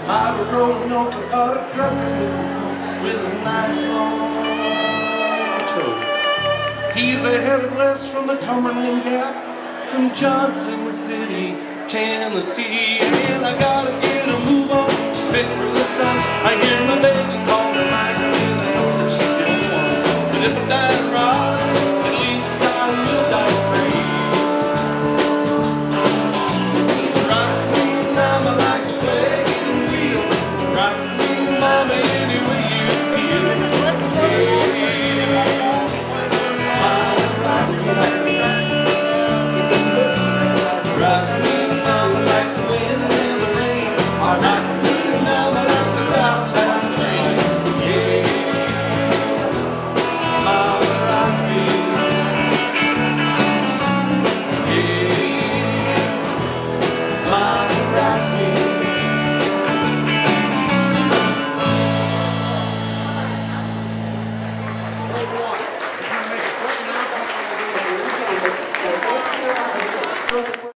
I rode an Okada truck with a nice long tow. He's a headed west from the Cumberland Gap, from Johnson City, Tennessee. And I gotta get a move on, fit for the sun. I hear my baby call tonight, and I know that she's the only one. But if I die